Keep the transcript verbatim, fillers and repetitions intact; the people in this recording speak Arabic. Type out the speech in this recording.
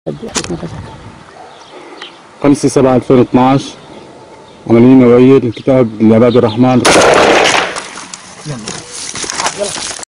خمسة سبعة ألفين واثناشر عملية نوعية للكتاب لعباد الرحمن.